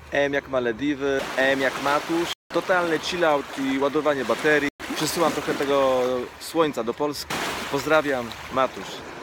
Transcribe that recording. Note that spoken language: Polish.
M jak Malediwy, M jak Matusz. Totalny chillout i ładowanie baterii. Przesyłam trochę tego słońca do Polski. Pozdrawiam, Matusz.